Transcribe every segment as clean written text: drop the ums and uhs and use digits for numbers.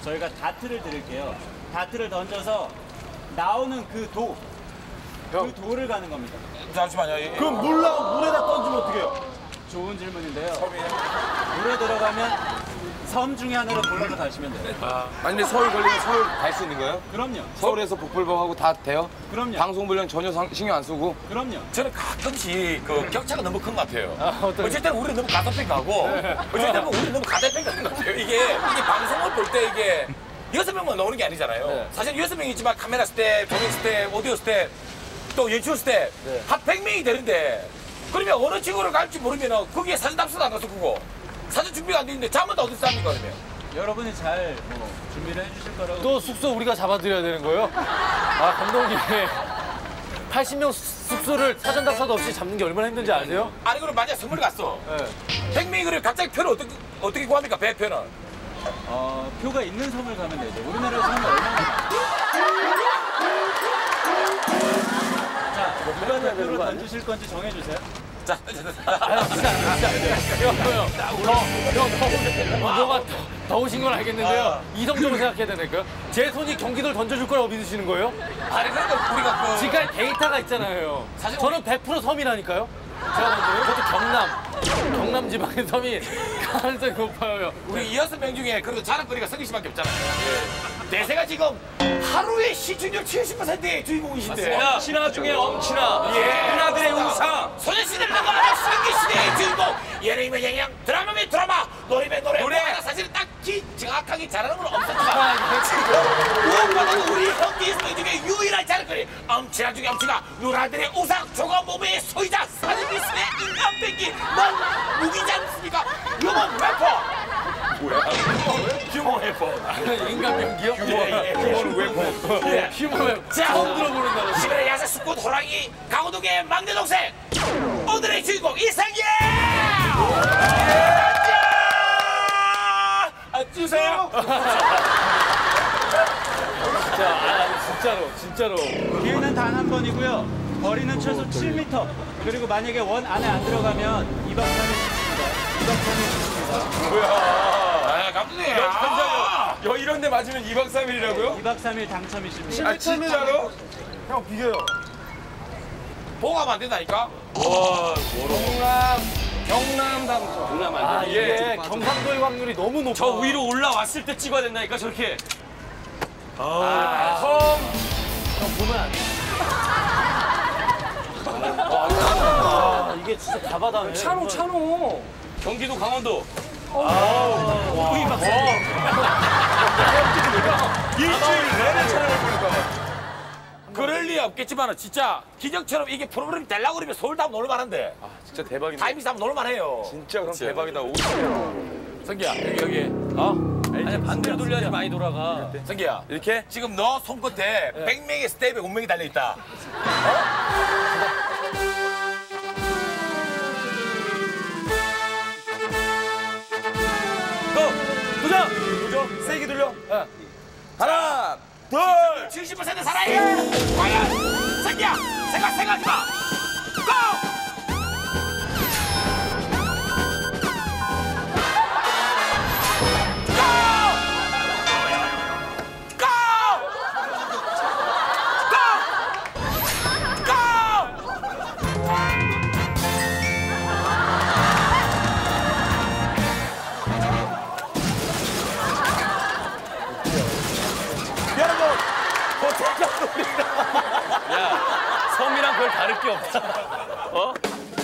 저희가 다트를 드릴게요. 다트를 던져서 나오는 그 돌을 가는 겁니다. 잠시만요. 그럼 물에다 던지면 어떡해요? 좋은 질문인데요. 물에 들어가면 섬 중에 하나로 골라서 가시면 돼요. 아니 근데 서울 걸리면 서울 갈 수 있는 거예요? 그럼요. 서울에서 복불복하고 다 돼요? 그럼요. 방송 분량 전혀 신경 안 쓰고? 그럼요. 저는 가끔씩 그 격차가 너무 큰 것 같아요. 어쨌든 우리는 너무 가다평가하고 어쨌든 우리는 너무 가다평가하는 것 같아요. 이게 방송을 볼 때 이게 6명만 나오는 게 아니잖아요. 사실 6명이 있지만 카메라 쓸 때, 조명 쓸 때, 오디오 쓸 때, 또 연출 쓸 때 한 100명이 되는데 그러면 어느 친구를 갈지 모르면 거기에 사진 답수도 안 가서 그거 사진 준비가 안 돼 있는데 잠은 다 어디서 합니까 그러면? 여러분이 잘 준비를 해주실 거라고. 또 숙소 우리가 잡아드려야 되는 거예요? 아, 감독님. 80명 숙소를 사전 답사도 없이 잡는 게 얼마나 힘든지 아세요? 아니 그럼 만약 선물 갔어. 네. 100명이 그래 갑자기 표를 어떻게 구합니까? 배표는? 표가 있는 섬을 가면 되죠. 우리나라 섬이 얼마나. 자, 누가 대표로 던지실 건지 정해주세요. 자, 뭐가 더우신 건 알겠는데요. 이성적으로 생각해야 되니까요. 제 손이 경기도를 던져줄 거라고 믿으시는 거예요? 아니 그러니까 우리가 그 지금까지 데이터가 있잖아요. 사실 저는 100% 섬이라니까요. 제가 던져요. 저도 경남 지방의 섬이 가능성이 높아요. 우리 6명 중에 그래도 자랑거리가 성기 씨밖에 없잖아요. 대세가 지금 하루에 시청률 70%의 주인공이신데. 신화 중에 엄친화. 예. 누나들의 우상. 소녀시대를 넘어가는 성기 시대의 주인공. 예능이면 예능, 드라마면 드라마, 노래면 노래. 노래. 사실은 딱히 정확하게 잘하는 건 없었지만 지금 무엇보다도 우리 현지 성 중에 유일한 자랑거리. 엄친화 중에 엄친화. 누나들의 우상, 조각 몸의 소유자, 사진미스의 인간 뺏기. 넌 무기지 않습니까? 휴먼 래퍼. 뭐야? 휴먼 래퍼. 인간 병기요? 휴먼 래퍼. 휴먼 래퍼. 자, 처음 들어보는 단어. 시골의 야생 숙군 호랑이 강호동의 막내 동생 오늘의 주인공 이상예! 주세요. 진짜로. 기회는 단 한 번이고요. 거리는 최소 7m. 그리고 만약에 원 안에 안 들어가면 2박 3일 쉬십니다. 2박 3일 쉬십니다. 아, 감독님. 야 이런 데 맞으면 2박 3일이라고요? 2박 3일 당첨이십니다. 아 진짜로? 형 비교요. 보고하면 안 된다니까? 경남 당첨. 누나 아, 안 돼. 이게 경상도의 확률이 너무 높아. 저 위로 올라왔을 때 찍어야 된다니까 저렇게. 형 보면 안 돼. 이게 진짜 다바다네. 찬호. 경기도 강원도. 일주일 내내 촬영을 보니까. 그럴 리 없겠지만 진짜 기적처럼 이게 프로그램이 되려고 그러면 서울도 한번 놀만한데 진짜 대박이다. 타임미스 한번 놀만해요. 진짜 그럼 대박이다. 성기야 여기 아니 반대로 돌려야지 많이 돌아가. 성기야 이렇게? 지금 너 손끝에 100명의 스텝에 운명이 달려있다. 도전! 세게 돌려. 하나, 둘. 70% 살아야 과연 성기야 생각하지 마. 고! 야 섬이랑 별 다를 게 없다. 어?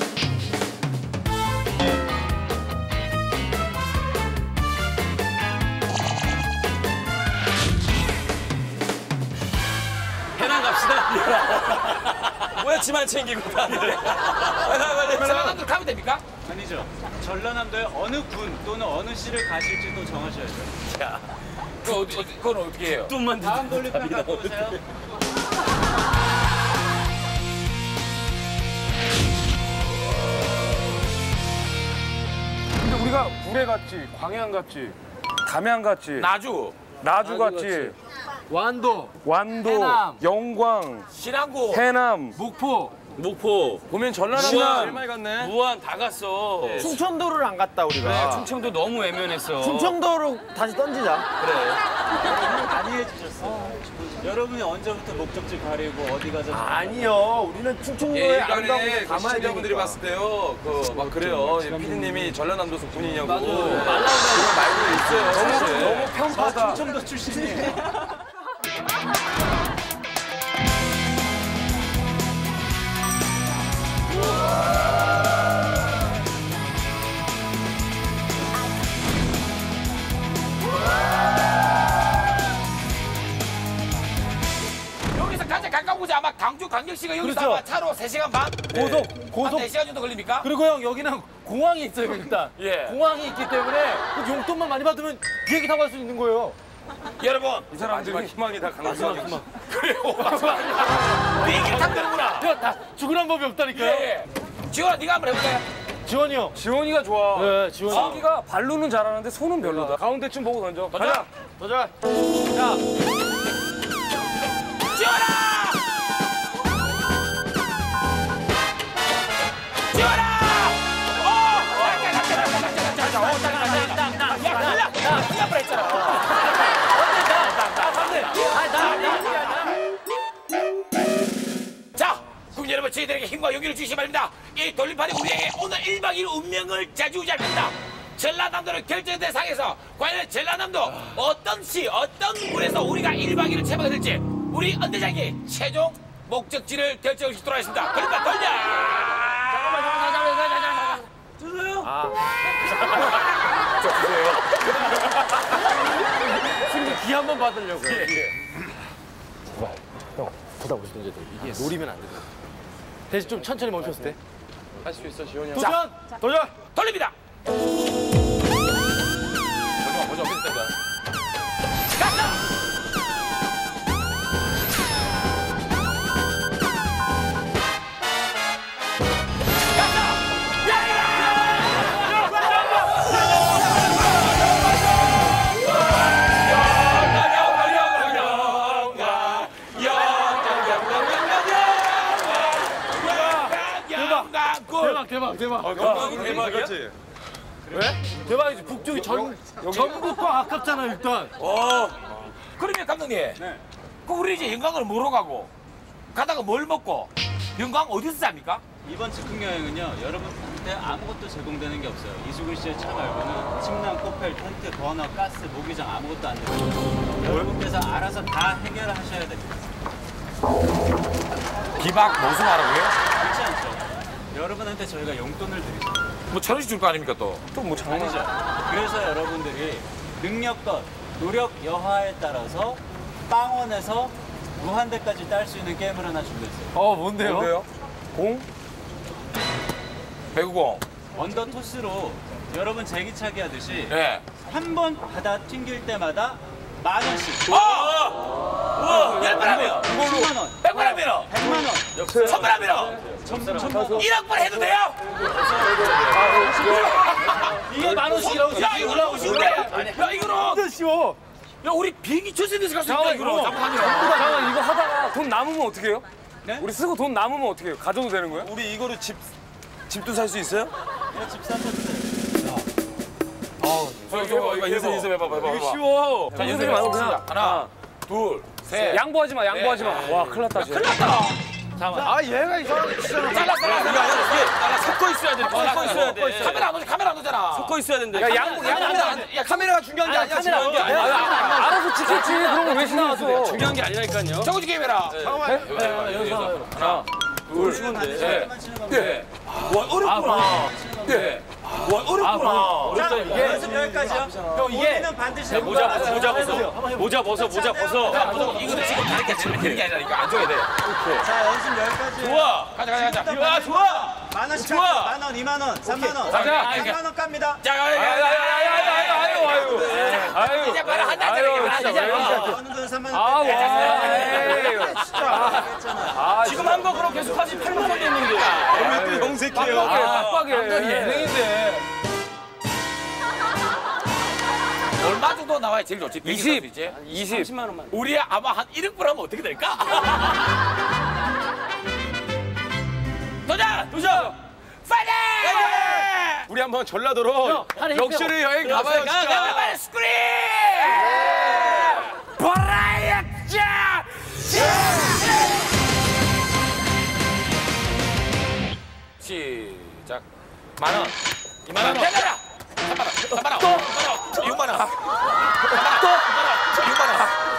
해남 갑시다. 뭐야 지만 챙기고 다니래. 전라남도 가면 됩니까? 아니죠. 전라남도의 어느 군 또는 어느 시를 가실지 또 정하셔야죠. 그건 어떻게 해요? 뚱만 다음 돌림판 갖고 오세요. 근데 우리가 구례 갔지, 광양 갔지, 담양 갔지, 나주 갔지, 완도, 완도, 해남. 영광, 신안고 해남, 목포. 보면 전라남도 무안. 제일 많이 갔네. 무안 다 갔어. 충청도를 안 갔다 우리가. 충청도 너무 외면했어. 충청도로 다시 던지자. 그래. 많이 해주셨어요. 여러분이 언제부터 목적지 가리고 어디 가서 아니요, 우리는 충청도에 안 가고 예전에 가만히 시청자분들이 봤을 때요, 막 그래요. 피디님이 전라남도 분이냐고. 맞아요. 그런 말도 있어요. 사실. 너무 편파다. 충청도 출신이에요. 여기서 가장 가까운 곳이 아마 강주 강력시가 여기서 그렇죠. 아마 차로 3시간 반? 고속. 한 4시간 정도 걸립니까? 그리고 형 여기는 공항이 있어요 일단. 예. 공항이 있기 때문에 그 용돈만 많이 받으면 비행기 타고 갈 수 있는 거예요. 여러분 이 사람들이 희망이 다 강남시가. 비행기를 타면 되는구나. 야, 다 죽으란 법이 없다니까요. 예. 지원아 네가 한번 해볼래? 지원이 형. 지원이가 좋아. 네, 지원이. 성기가 발로는 잘하는데 손은 별로다. 가운데쯤 보고 던져. 가자. 도전. 지원아! 지원아! 자, 국민 여러분, 저희들에게 힘과 용기를 주시기 바랍니다. 이 돌림판이 우리에게 오늘 1박 2일 운명을 좌지우지할 겁니다. 전라남도를 결정의 대상에서 과연 전라남도 어떤 시, 어떤 물에서 우리가 1박 2일을 채우게 될지 우리 은대장이 최종 목적지를 결정시키도록 하겠습니다. 돌림판 돌려! 승리 기 한 번 받으려고. 형, 보다 보시던 이제 이게 노리면 안 돼. 대신 좀 천천히 멈췄을 때. 할 수 있어, 지원이 형. 도전! 도전! 돌립니다. 보자, 어쨌든. 간다! 대박. 대박이야? 왜? 대박이지. 북쪽이 전북과 가깝잖아 일단. 그러면 감독님, 그 우리 이제 영광을 뭐로 가고 가다가 뭘 먹고 영광 어디서 잡니까? 이번 즉흥 여행은요, 여러분한테 아무것도 제공되는 게 없어요. 이수근 씨의 차 말고는 침낭, 코펠, 텐트, 버너, 가스, 모기장 아무것도 안 돼요. 여러분께서 알아서 다 해결하셔야 됩니다. 비박 모순하라고요? 그렇지 않죠? 여러분한테 저희가 용돈을 드리죠. 뭐 1,000원씩 줄 거 아닙니까 또? 또뭐 장난. 아니죠. 그래서 여러분들이 능력껏, 노력 여하에 따라서 빵원에서 무한대까지 딸 수 있는 게임을 하나 준비했어요. 뭔데요? 뭔데요? 공? 배구공. 언더 토스로 여러분 제기차기 하듯이 예. 한 번 받아 튕길 때마다 10,000원씩. 우와! 10번 하면 10만 원, 100번 하면 100만 원, 1000번 하면 1,000만 원. 1억 번 해도 돼요? 이게 10,000원씩이라고. 야 이거 너무 쉬운데? 야 이거는 진짜 쉬워. 야 우리 비행기 철새에서 갈 수 있다 이거는. 잠깐만, 이거 하다가 돈 남으면 어떻게 해요? 네? 우리 쓰고 돈 남으면 어떻게 해요? 가져도 되는 거예요? 우리 이거로 집도 살 수 있어요? 집 사셨어요. 이거 연습해봐. 이거 쉬워. 자 연습해봐. 그냥 하나, 둘, 셋. 양보하지 마, 양보하지 마. 와, 큰일 났다, 쟤. 큰일 났다. 아, 얘가 이상하게 치잖아. 잘라. 섞어 있어야 돼. 섞어 있어야 돼. 카메라 안 오잖아. 섞어 있어야 된다. 야, 양보 안 돼. 야 카메라가 중요한 게 아니야. 카메라 지금. 알아서 찍겠지. 그런 거 왜 신경 써? 중요한 게 아니라니까요. 정우지 게임해라. 하나, 둘, 셋. 네. 와 어렵구나. 네. 와 어렵구나. 자, 연습 여기까지요. 형 이게 우리는 반드시 모자 벗어. 모자 벗어. 이거는 지금 가르쳐 주는 게 아니라 이거 안 줘야 돼. 자, 연습 여기까지. 좋아. 가자. 야, 좋아. 10,000원씩 좋아. 만 원, 2만 원, 3만 원. 가자. 100만 원 깝니다. 자, 아유. 이제 바로 한 아유, 달짜리. 진짜. 어느 돈 3만 원. 아, 뺄게. 와. 진짜. 아, 지금 한 거 그럼 계속하지 8만 원 됐는데. 또 형색해요. 빡빡해. 예능인데. 얼마 정도 나와야 제일 좋지? 20. 이제 20. 10만 원만. 우리 아마 한 1억 불 하면 어떻게 될까? 도전! 파이팅! 우리 한번 전라도로 럭셔리 여행 가봐요, 진짜. 빨리 스크린! 시작. 10,000원. 20,000원. 대가라. 3만 원. 6만 원. 6만 원.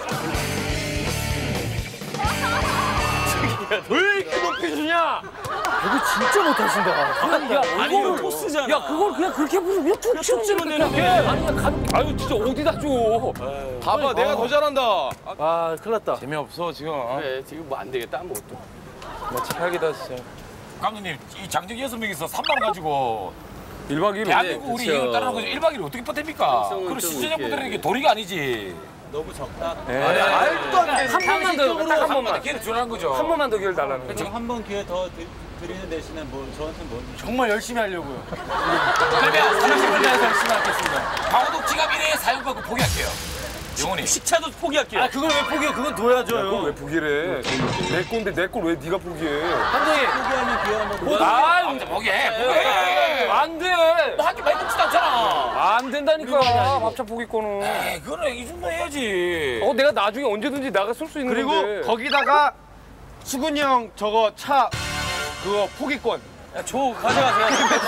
왜 이렇게 높게 주냐? 배구 진짜 못하신다. 야, 아니 이거 포스잖아. 야, 그걸 그냥 그렇게 부르면 그냥 툭 치면 되는데. 아니, 그냥 가볍게. 아유, 진짜 어디다 줘. 봐봐, 내가 더 잘한다. 아, 큰일 났다. 재미없어 지금. 그래 지금 뭐 안 되겠다 아무것도. 나 최악이다 진짜. 감독님, 이 장정이 6명이서 3만 원 가지고 1박 2일. 대한민국 우리 그쵸. 여행 따라는 거죠. 1박 2일 어떻게 버팁니까? 특성은 그럼 좀 시청자분들에게 도리가 아니지. 너무 적다. 말도 안 돼. 한 번만 더, 딱 한 번만. 기회를 주라는 거죠. 한 번만 더 기회를 달라는 거. 지금 한 번 기회 더 드리는 대신에 뭐 저한테 뭐 정말 열심히 하려고요. 그러면 30분 내에서 열심히 하겠습니다. 강호동 지갑 1회 사용받고 포기할게요. 영원히. 식차도 포기할게요. 아, 그걸 왜 포기해? 그건 둬야죠. 왜 포기를 해? 내 건데 내 걸 왜 네가 포기해? 감독님. 포기하면 기회 한번 아, 포기해. 포기해. 안 돼. 뭐 학교 많이 듣지도 않잖아. 안 된다니까. 밥차 포기권은. 에이, 그거는 이 정도 해야지. 내가 나중에 언제든지 나가 쓸 수 있는 그리고 건데. 거기다가 수근이 형 저거 차 그거 포기권. 야, 줘 가져가세요.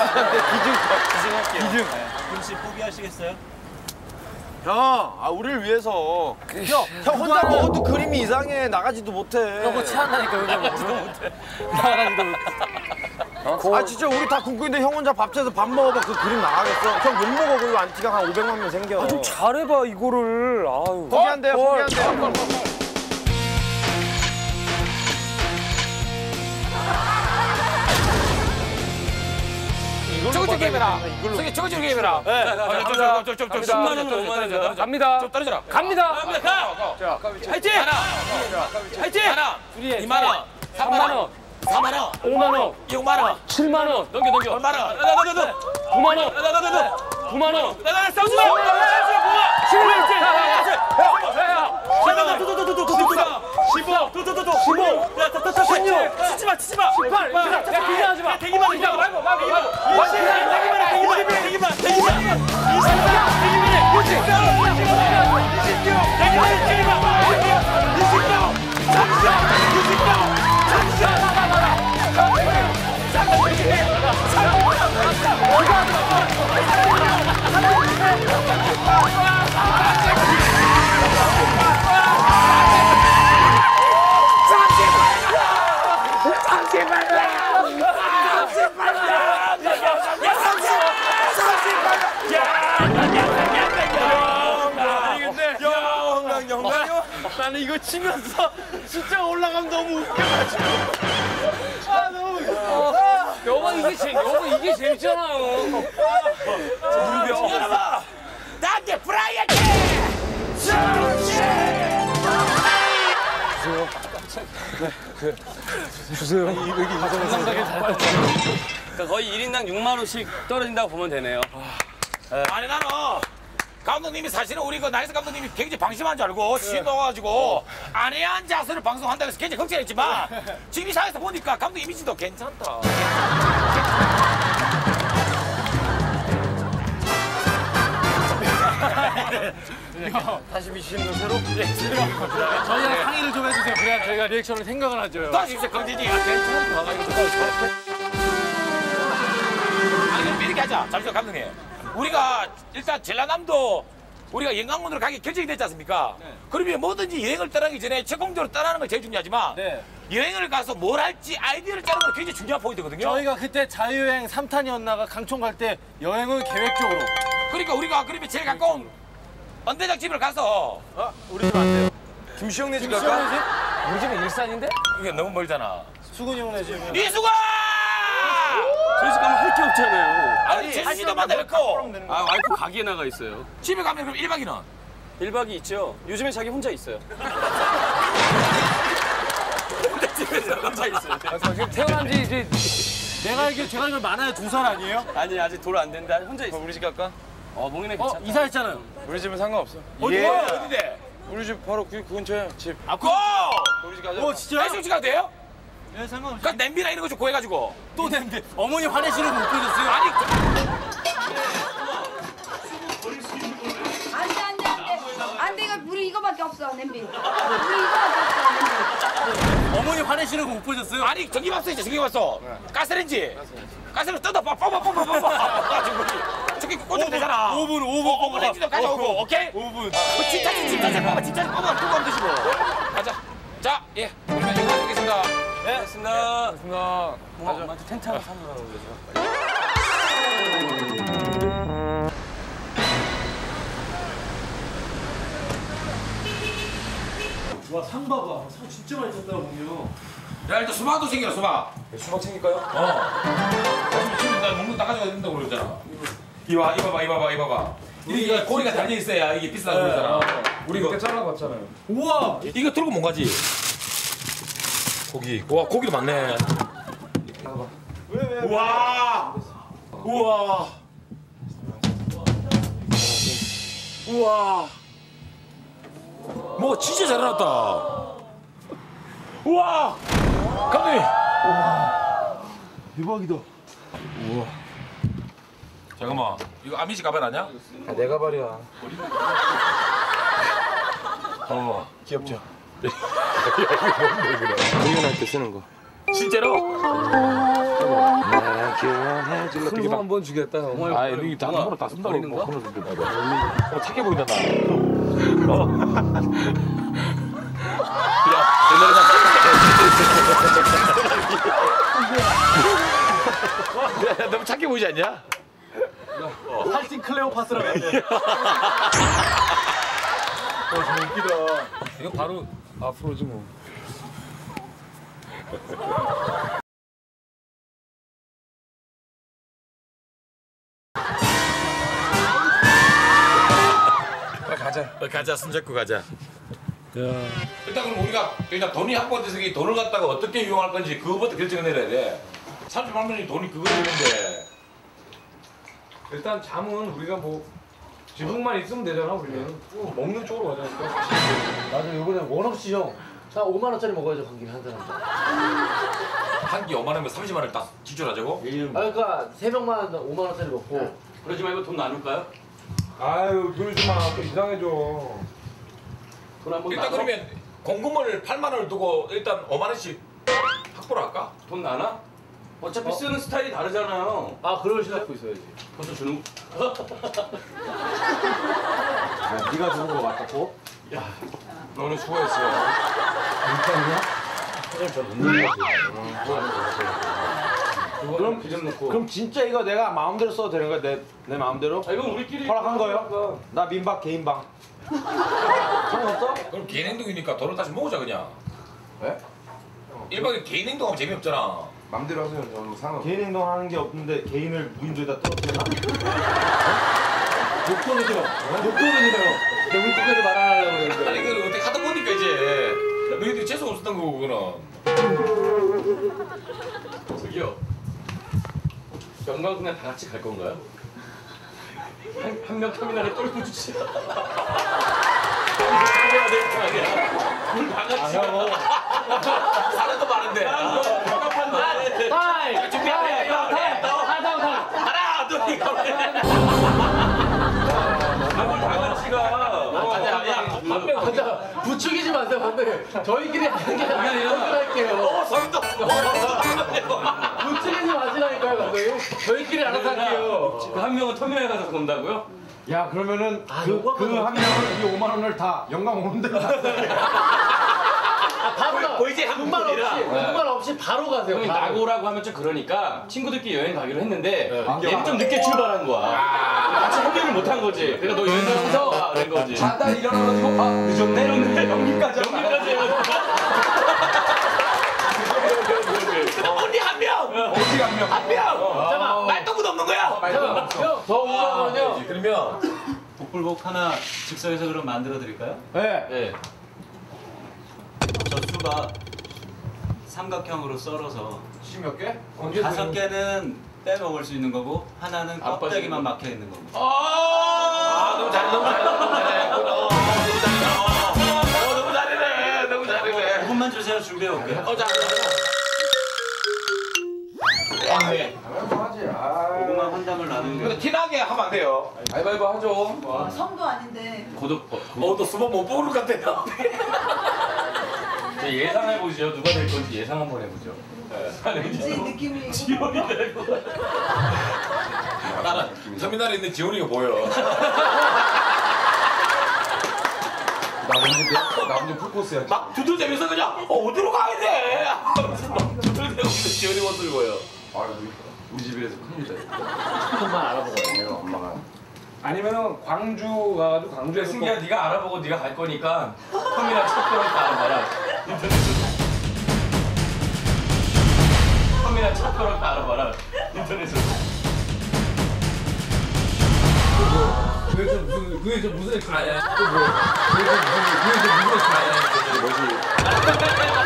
기증. 김씨 포기하시겠어요? 형, 우리를 위해서. 형 혼자 먹어도 그림이 이상해. 나가지도 못해. 그거 체한다니까, 여기 나가지도 못해. 나가지도 못해. 아 진짜 우리 다 굶고 있는데 형 혼자 밥 차려서 밥 먹어봐. 그 그림 나가겠어. 형 욕 먹어. 그리고 안티가 한 500만 명 생겨. 좀 잘해봐 이거를. 아유. 포기한대요. 포기한대요. 저거 좀 해라. 저거 좀 해라. 좀 10만 원, 5만 원. 갑니다. 좀 떨어져라. 갑니다. 화이팅! 화이팅! 하나, 2만 원, 3만 원, 4만 원, 5만 원, 6만 원, 7만 원, 넘겨. 얼마나? 9만 원, 9만 원. 싸우지 마! 나는 이거 치면서 숫자가 올라가면 너무 웃겨가지고. 너무 웃겨. 여보 이게 재밌잖아요. 여러분! 나한테 브라이어티! 그러니까 거의 1인당 6만 원씩 떨어진다고 보면 되네요. 아니 나는 감독님이 사실은 우리 그 나이스 감독님이 굉장히 방심한 줄 알고 신동가지고 안에 앉아서 방송한다고 해서 굉장히 걱정했지만 지금 이 상황에서 보니까 감독 이미지도 괜찮다. 다시 미치는 새로? 저희랑 상의를 좀 해주세요. 그래야 저희가 리액션을 생각을 하죠. 다시 이제 강진이가 괜찮다. 아니 그럼 이렇게 하자. 잠시만 감독님. 우리가 일단 전라남도 우리가 영광문으로 가기 결정이 됐지 않습니까? 그러면 뭐든지 여행을 떠나기 전에 적극적으로 떠나는 건 제일 중요하지만 네. 여행을 가서 뭘 할지 아이디어를 짜는 건 굉장히 중요한 포인트거든요. 저희가 그때 자유여행 3탄이었나가 강촌 갈 때 여행은 계획적으로. 그러니까 우리가 그러면 제일 가까운 언대장 집을 가서 우리 집 안 돼요. 김시 형네 집 갈까? 우리 집은 일산인데? 이게 너무 멀잖아. 수근이 형네 집은. 이수가! 저희 집 가면 할 게 없잖아요. 아니 제주도 만나뵙고 아 와이프 가게에 나가 있어요. 집에 가면 그럼 1박이는 1박이 있죠. 요즘에 자기 혼자 있어요. 집에서 혼자 있어요. 지금 태어난 지 이제 내가 알기로 제가 알기로 많아요 2살 아니에요? 아니 아직 돌 안 된다. 혼자 있어. 우리 집 갈까? 몽이네 괜찮다. 이사했잖아요. 우리 집은 상관없어. 어딘데? 우리 집 바로 그 근처에 집. 고! 우리 집 가자. 진짜? 해수지 가도 돼요? 네, 상관없이. 그 냄비나 이런 거 좀 구해가지고 또 냄새. 어머니 화내시는 거 못 보셨어요? 아니 안돼 이거 물이 이거밖에 없어 냄비. 물이 이거밖에 없어 냄비. 어머니 화내시는 거 못 보셨어요? 아니 전기밥솥 있지 전기밥솥. 가스레인지. 가스레인지 뜯어 뽀뽀뽀뽀뽀뽀. 가지고 저기 꽂으면 되잖아. 5분 레인지도 가져오고 오케이? 5분. 진짜 뽑아 두고 하면 되시고. 가자. 자 예. 그러면 이거 하겠습니다. 네. 알겠습니다. 엄마한테 텐트 하나 사놓으라고 그러죠. 와, 상 봐봐. 상 진짜 많이 쳤다, 공유. 야 일단 수박도 챙겨라 수박. 수박 챙길까요? 지금 나 먹는 다 가져가야 된다고 그러잖아. 이봐봐. 이게 고리가 달려 있어야 이게 비싸다고 그러잖아. 우리 이거 잘라봤잖아요. 우와! 이거 들고 못 가지. 고기. 와 고기도 많네. 우와. 뭐 진짜 잘 해놨다. 우와. 감독님. 대박이다. 잠깐만. 이거 아미씨 가발 아니야? 내 가발이야. 귀엽죠? 공연할 때 쓰는 거. 실제로? 큰 거 한 번 주겠다. 아, 이다 손으로 다 쓴다고. 뭐 그런 소리 나봐. 착해 보인다 나. 야, 너무 착해 보이지 않냐? 할팅 클레오파트라고 하네. 좀 웃기다. 이거 바로 앞으로지 뭐. 가자, 손잡고 가자. 일단 그럼 우리가 일단 돈이 확보돼서 이 돈을 갖다가 어떻게 이용할 건지 그거부터 결정을 내려야 돼. 30만 원이 돈이 그거 되는데. 일단 잠은 우리가 뭐 지붕만 있으면 되잖아 우리는. 먹는 쪽으로 가자니까. 맞아, 요번에 원 없이 형. 나 5만 원짜리 먹어야죠, 감기 한 사람. 한 끼 5만 원이면 30만 원을 딱 지출하자고? 아, 그러니까 3명만 5만 원짜리 먹고. 그러지 말고 돈 나눌까요? 아유 그러지 마. 또 이상해져. 돈 한번 일단 그러면 공금을 8만 원을 두고 일단 5만 원씩 확보를 할까? 돈 나나? 어차피 쓰는 스타일이 다르잖아요. 아, 그럴 생각고 있어야지. 벌써 주는 네가 주는 거 맞다고? 너는 수고했어. 그럼 기름 넣고. 그럼 진짜 이거 내가 마음대로 써도 되는 거야? 내 마음대로? 아, 이건 우리끼리 허락한 거예요? 나 민박 개인 방. 상관없어? 그럼 개인 행동이니까 돈을 다시 모으자 그냥. 왜? 1박에 개인 행동하면 재미없잖아. 맘대로 하세요. 저는 상관. 개인 행동하는 게 없는데 개인을 무인도에다 떨어뜨려나? 목돈을 들어. 목돈을 들어. 내가 우리 끝까지 말 안 하려고 그랬는데. 아니 그걸 어떻게 하다 보니까 이제 너희들이 재수 없었던 거고 그거는. 저기요. 영광 그냥 다 같이 갈 건가요? 한 명 터미널에 똘고 주시죠. 해야 될 거 아니야. 우리 다 같이. 사람도 많은데. 타임! 준비해. 하나, 둘, 이거. 다 같이 가. 맞아. 부추기지 마세요, 반대. 저희끼리 하는 게 아니라 할게요. 성도. 부추기지 마시라니까요, 감독님. 저희끼리 알아서 할게요. 그 한 명은 터미널에 가서 본다고요? 야 그러면은 그 한 명은 이 5만 원을 다 영광 오는 데로 바로 보이지? 군말 없이, 군말 없이 바로 가세요. 형이 바로. 나고라고 하면 좀 그러니까 친구들끼리 여행 가기로 했는데 얘는 좀 늦게 출발한 거야. 같이 해결을 못한 거지. 그러니까 너 여행 가서 그런 거지. 자다 일어나가지고 아 늦었네 이러는데 연기까지 해가지고. 언니 한 명. 어디 한 명? 한 명. 잠깐만. 말동무도 없는 거야. 형, 더 우아하면요. 그러면 복불복 하나 즉석에서 그럼 만들어 드릴까요? 네. 네. 저 수박 삼각형으로 썰어서 10몇 개? 5개는 빼먹을 수 있는 거고 하나는 껍데기만 막혀 있는 거고. 너무 잘해, 너무 잘해, 너무 잘해. 너무 잘해. 너무 잘해. 5분만 주세요. 준비해 올게요. 자. 고구마 한 담을 나누는 게 티나게 하면 안 돼요. 가위바위보 하죠. 성도 아닌데. 너 수박 못 뽑을 것 같아요. 예상해보죠. 누가 될 건지 예상 한번 해보죠. 왠지 느낌이. 나는 터미널에 있는 지훈이가 보여. 나 먼저 풀코스야. 막 두들대면서 그냥 어디로 가야 돼? 두들대고 지훈이 모습이 보여. 아, 우리 집에서 큰일이다. 조금만 알아보고 내가 엄마가. 아니면은 광주 가가지고 광주에서 승기야 네가 알아보고 네가 갈 거니까 터미널 찾도록 알아봐라. 터미널 찾도록 알아봐라. 인터넷으로. 그게 좀 무슨 액션? 아니야. 그게 좀 무슨 액션?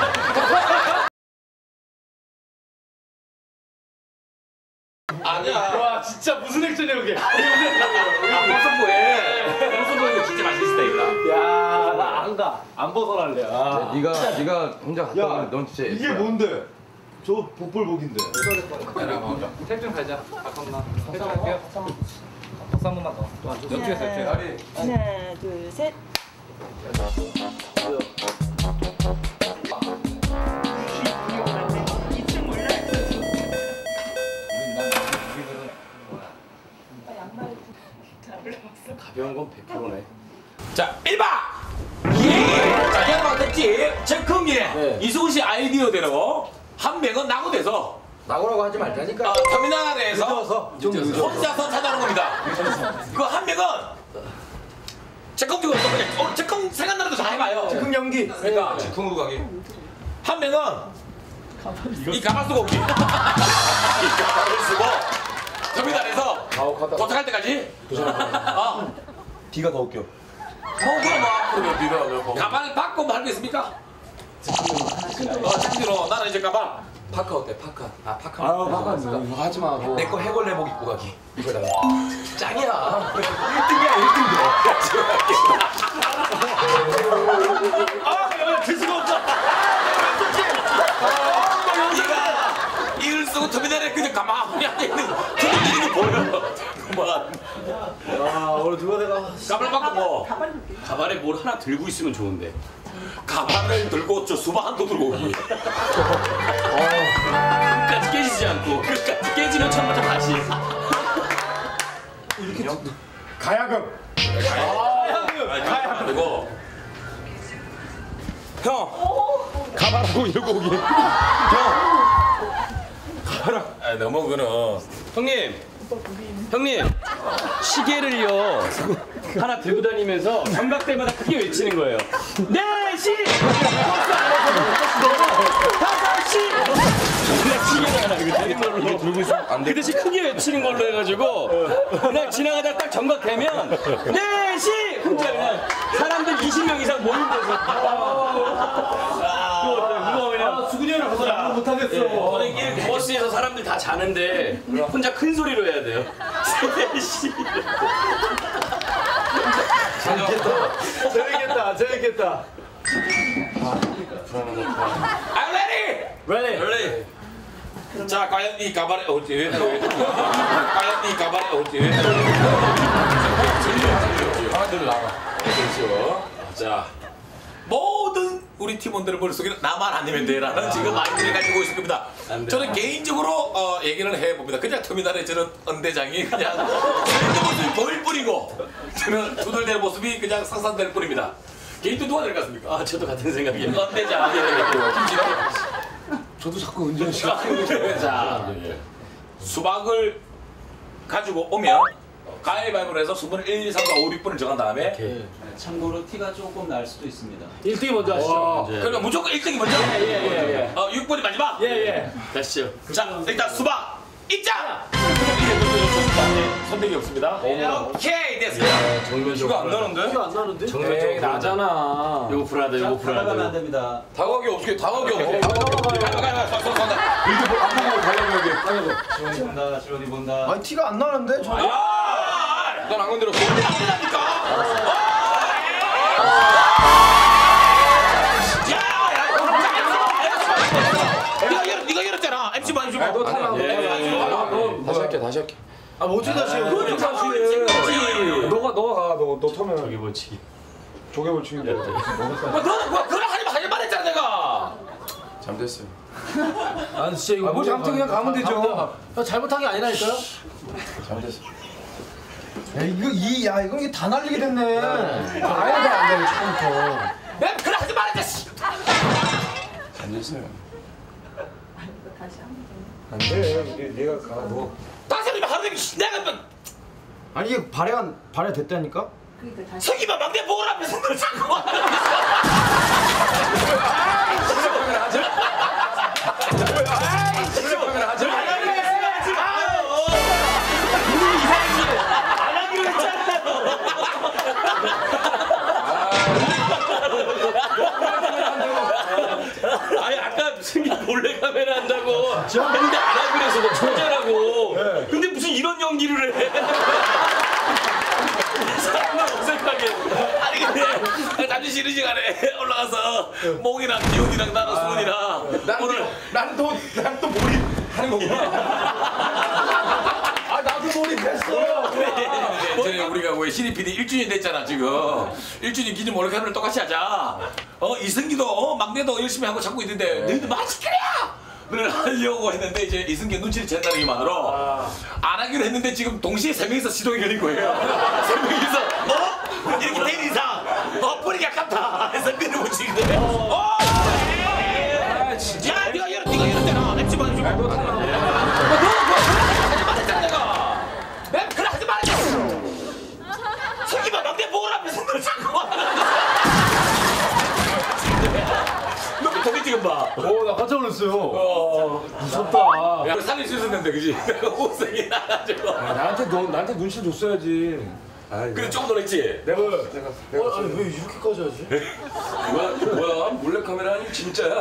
아니야. 와 진짜 무슨 액션이야 그게. 벌써 뭐해? 벌써 뭐 이거 진짜 맛있다니까. 야나 안 가. 안 벗어날래. 아. 네가 혼자 갔다 오면 넌 진짜 이게 뭔데? 저 복불복인데. 탭 좀 갈자. 잠깐만. 회전할게요. 박수 한 번만 더. 연주했어요. 제가. 하나, 둘, 셋. 가벼운 건 100%네. 자, 1박! 예! 자, 양반 됐지? 체크미에 이승훈 씨 아이디어대로 한 명은 낙오돼서 나오라고 하지 말자니까. 터미널에서 혼자서 찾아오는 겁니다. 그 한 명은 체크ом 지금 어떤 체크ом 생각나는 거잘 해봐요. 즉흥 연기. 그러니까 즉흥으로 가기. 한 명은 이 가발 쓰고 오기. 이 가발을 쓰고 터미널에서 도착할 때까지 D가 더 웃겨. 그러면 비벼. 가발 받고 뭐 할 거 있습니까? 즉흥으로 나는 이제 가발. 파카 어때? 파카. 아 파카. 파카 이거 하지 마. 내 거 해골레복 입고 가기. 이거다가. 짱이야. 1등이야 1등도. 드시고 없어. 이걸 쓰고 터미널에 그냥 가만히 앉아있는 터미널이 보여. 아 오늘 누가 내가. 가발 받고 뭐 가발에 뭘 하나 들고 있으면 좋은데. 가발을 들고 저 수박 한 통 들고 오기. 끝까지 깨지지 않고 끝까지 깨지면 처음부터 다시. 가야금. 그리고 형. 가발하고 이러고 오기. 너무 그거는 형님 시계를요 하나 들고 다니면서 정각 때마다 크게 외치는 거예요. 4시! 5시! 시계를 하나 되는 걸로 들고 있으면 안 돼. 그 대신 크게 외치는 걸로 해가지고 그냥 지나가다 딱 정각되면 4시! 혼자 그냥 사람들 20명 이상 모인 데서 그거 그냥 수근이 형이랑 벗어나 못하겠어. 이 버스에서 사람들 다 자는데 혼자 큰 소리로 해야 돼요. 3시. 재밌겠다. I'm ready. 자, 과연 이 가발에 어찌? 과연 이 가발에 어찌? 하나들 나와. 그렇죠. 자, 모든 우리 팀원들의 머릿속에는 나만 아니면 돼라는 지금 마인드를 가지고 있습니다. 저는 개인적으로 얘기를 해봅니다. 그냥 터미널에 저는 은대장이 그냥 모습이 보일 뿐이고 저는 두들대는 모습이 그냥 상상될 뿐입니다. 개인도 누가 될 것 같습니까? 저도 같은 생각이에요. 은대장, 김진호. 저도 자꾸 은전 씨. 자, 수박을 가지고 오면 가위바위보를 해서 수분을 1, 2, 3, 4, 5, 6분을 정한 다음에 참고로 티가 조금 날 수도 있습니다. 1등이 먼저 하시죠. 그러면 무조건 1등이 먼저? 예. 6분이 마지막? 예. 가시죠. 자, 일단 수박 입장! 선택이 없습니다. 오케이, 됐습니다. 이거 안 나는데? 이거 안 나는데? 에이, 나잖아. 요거 불안하다, 요거 나가면 안 불안하다. 됩니다. 다가기 없게, 다가기 없게. 가위바위보, 이렇게 안 보고 달려가게. 지원이 본다, 지원이 본다. 아니 티가 안 나는데? 저. 넌안 건드렸어. 안 된다니까. 네가 열었잖아. MC 많이 주고. 다시 할게. 아 뭐 어떻게 다시 해요? 그거 좀 사실. 너가 가. 너 터면 저기 벌칙이. 조개 벌칙인데. 너는 그런 하지 말했잖아 내가. 잠됐어요. 아 진짜 이거 뭐 잘못한 그냥 가면 되죠. 잘못한 게 아니라니까요? 잠됐어. 야 이거 이게 다 날리게 됐네. 아예 다안 되고 처음부터. 내가 그런 하지 말했지. 잠됐어요. 다시 한번 안 돼. 네가 가. 너. 다시 하면 하루 종일 내가 뭐 아니 이게 발효됐다니까? 그러니까 다시 서기만 막내 보글 앞에서 널 자꾸 아니 아까 승기 몰래 카메라 한다고 했는데 안 하기로 해서 너 초자라고. 근데 무슨 이런 연기를 해? 사람을 어색하게. 아니 근데 잠시 쉬는 시간에 올라가서 몽이랑 기훈이랑 나랑 수훈이랑 오늘 나는 또 몰입하는 거구나. 아 나도 몰입했어. 전에 우리가 왜 신입 PD 1주년 됐잖아 지금. 1주년 기념 몰래카메라를 똑같이 하자. 이승기도 막내도 열심히 하고 찾고 있는데 너희들 마시켜야! 를 하려고 했는데 이제 이승기 눈치를 챈다는 것만으로 안 하기로 했는데 지금 동시에 3명이서 시동이 걸린 거예요. 3명이서 이렇게 된 이상 뿌리기 아깝다 해서 밀고 지금 야 네가 이럴 때나 냅지 마. 내가 그래 하지 말았어. 서기만 막내 보글 앞에서 널 자꾸 너 저기 지금 봐. 나 깜짝 놀랐어요. 무섭다. 야, 살릴 수 있었는데, 그지? 내가 옷색이 나가지고. 나한테 눈치 줬어야지. 그래, 조금 놀랬지? 내가 아니 왜 이렇게까지 하지? 뭐야? 몰래카메라 아니면 진짜야?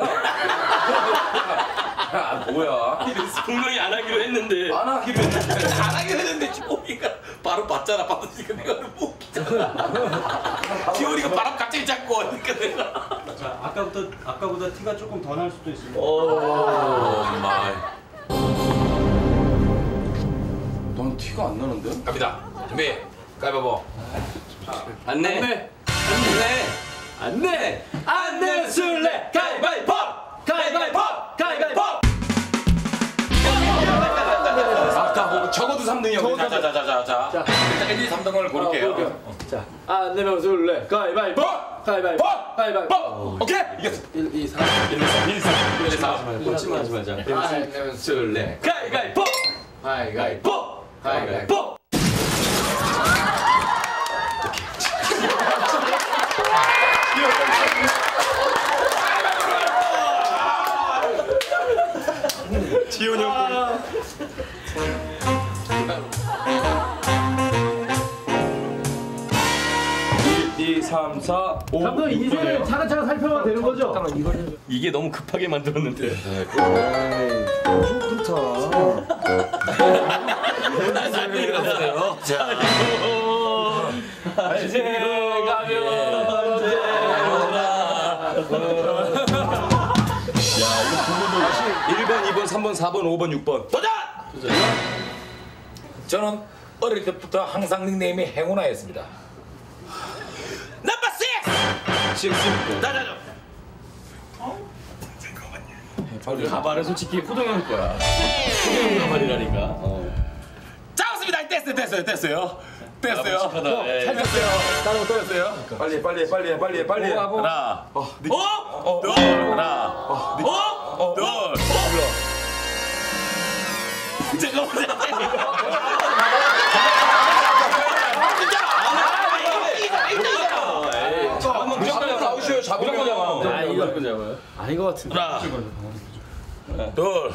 아, 뭐야? 분명히 안 하기로 했는데. 안 하기로 했는데. 안 하긴 했는데, 지호이가 바로 봤잖아. 봤으니까 내가 너무 웃기잖아. 지호이가 바람 갑자기 잡고 오니까 내가. 자, 아까보다 티가 조금 더 날 수도 있습니다. 오, 마이. 넌 티가 안 나는데? 갑니다. 준비. 가위바위보. 안내. 안내 술래 가위바위보. 가위바위보. 가위바위보. 적어도 3등이야. 자. 일단 1, 2, 3등을 고를게요. 자, 안 내면 술래 가위바위보. 가위바위보. 가위바위보. 오케이. 이겼어. 1, 2, 3. 1, 2, 3. 꼴찌만 하지 말자. 안 내면 술래 가위바위보. 가위바위보. 가위바위보. 지훈이 형. 1, 2, 3, 4, 5. 감독 인생을 차근차근 살펴봐도 되는 거죠? 이게 너무 급하게 만들었는데. 일어나세요. 자. 이제 가면 언제 오나. 야 이거 부분도 1번, 2번, 3번, 4번, 5번, 6번. 도전! 저는 어릴 때부터 항상 닉네임이 행운아였습니다. 넘버 6! 자자자. 가발은 솔직히 호동형 거야. 호동형 가발이라니까. 자, 없습니다. 됐어요. 됐어요. 잘 됐어요. 다른 거 됐어요. 빨리 해. 하나. 둘. 하나. 둘. 잡으면 아, 이거 잡아요? 아닌 것 같은데. 하나. 둘.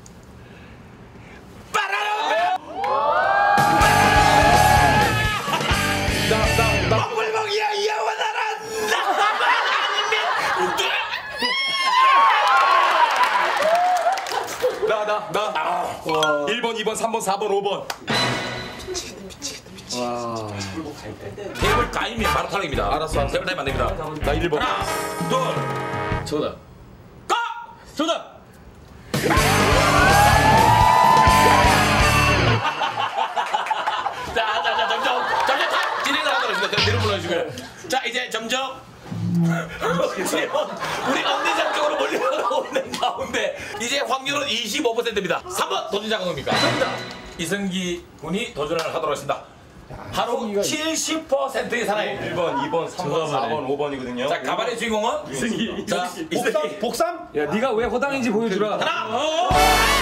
빠라라! 먹물먹이야 영원하라! 1번, 2번, 3번, 4번, 5번. 테이블 타임이면 바로 탈락입니다. 알았어. 테이블 타임 안 됩니다. 나 1번. 하나, 둘, 정답. 고! 정답. 자 이제 점점 우리 엄대장 쪽으로 몰려오는 가운데 이제 확률은 25%입니다. 3번 도전자가 뭡니까? 이승기 군이 도전을 하도록 하겠습니다. 하루 70%의 사나이. 1번, 2번, 3번, 4번, 5번이거든요. 자 가발의 주인공은 이승기. 자 이승기. 복삼? 야, 네가 왜 허당인지 보여주라. 하나.